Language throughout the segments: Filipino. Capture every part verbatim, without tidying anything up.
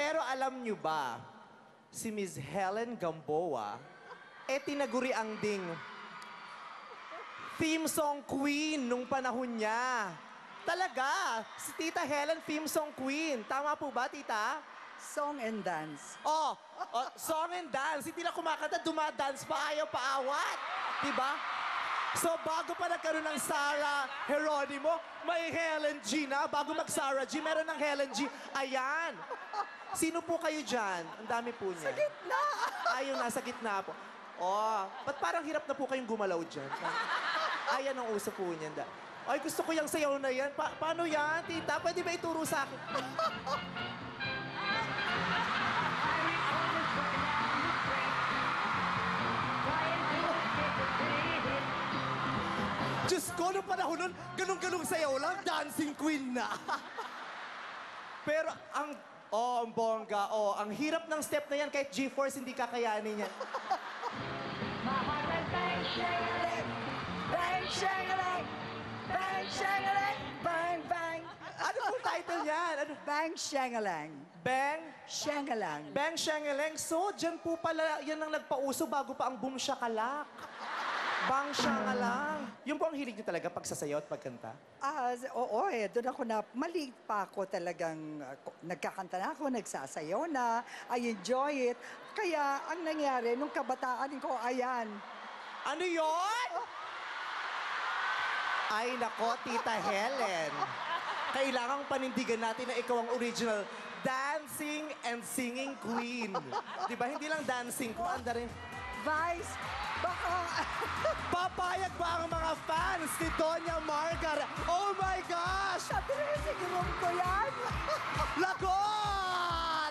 Pero alam nyo ba, si Miss Helen Gamboa, eh tinaguri ang ding theme song queen nung panahon niya. Talaga, si Tita Helen, theme song queen. Tama po ba, Tita? Song and dance. Oh, oh song and dance. Hindi na kumakanta, dumadance pa, ayaw paawat. Diba? So, bago pa nagkaroon ng Sarah Geronimo, may Helen G na. Bago mag-Sarah G, meron ng Helen G. Ayan. Sino po kayo dyan? Ang dami po niya. Sa gitna. Ayun, nasa gitna po. Oh, ba't parang hirap na po kayong gumalaw dyan? Ayan ang uso po niyan. Ay, gusto ko yung sayaw na yan. Pa paano yan, tita? Pwede ba ituro sa akin? Diyos ko, nung panahon nun, ganun-ganung sayaw lang, dancing queen na. Pero ang, oh, ang bongga, oh, ang hirap ng step na yan, kahit G-Force hindi kakayanin yan. Bang, shangalang! Bang, shangalang! Bang, bang! Ano pong title niyan? Ano? Bang, shangalang! Bang? Shangalang! Bang Shangeleng. So, dyan po pala, yan ang nagpauso bago pa ang boom shakalak. Bang Shangalang. Yun po ang hilig niyo talaga pagsasayaw at pagkanta? Ah, oo eh. Doon ako na, maliit pa ako talagang, uh, nagkakanta na ako, nagsasayaw na, I enjoy it. Kaya, ang nangyari, nung kabataan ko, ayan. Ano yon? Ay, nako, Tita Helen. Kailangang panindigan natin na ikaw ang original dancing and singing queen. Di ba? Hindi lang dancing, kumanda rin. Vice, baka... Papayag ba ang mga fans ni Doña Margaret? Oh my gosh! Sa dressing room ko yan. Lagot!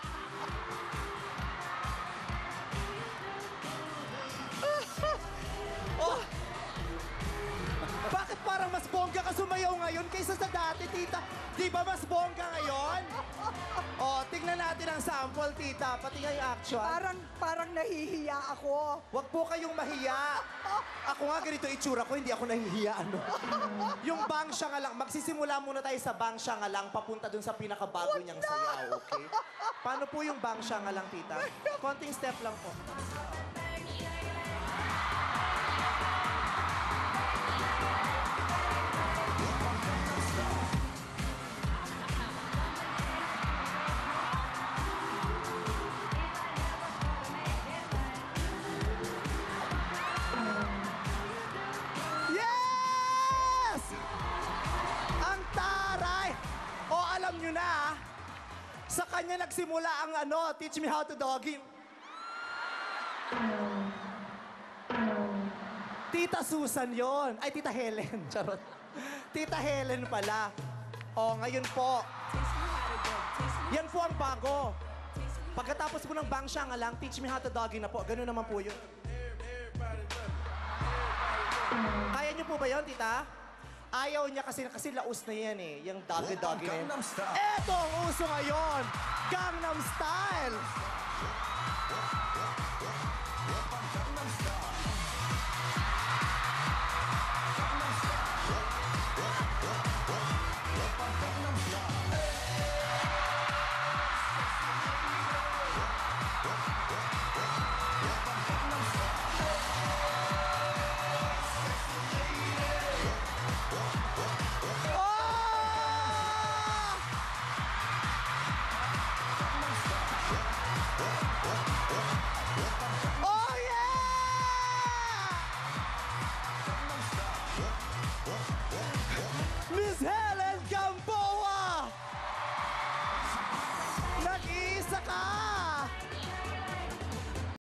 Oh! Bakit parang mas bongga ka sumayaw ngayon kaysa sa dati, tita? Di ba mas bongga ngayon? Oh, tingnan natin ang sample, tita. Pati nga yung actual. Parang, parang nahihiya ako. Huwag po kayong mahiya. Ako nga ganito itsura ko, hindi ako nahihiya, ano? Yung bang siya nga lang. Magsisimula muna tayo sa bang siya nga lang, papunta dun sa pinakabago niyang sayaw, okay? Paano po yung bang siya nga lang, tita? Konting step lang po. Alam nyo na, sa kanya nagsimula ang ano, teach me how to doggy. Tita Susan yon. Ay, Tita Helen. Charot. Tita Helen pala. O, ngayon po. Yan po ang bago. Pagkatapos po ng bang siya nga lang, teach me how to doggy na po. Ganun naman po yun. Kaya nyo po ba yun, tita? Ayaw niya kasi, kasi laos na yan eh. Yung doggy-doggy na yan. Gangnam Style. Eto ang uso ngayon. Gangnam Style. Oh, yeah! Miss Helen!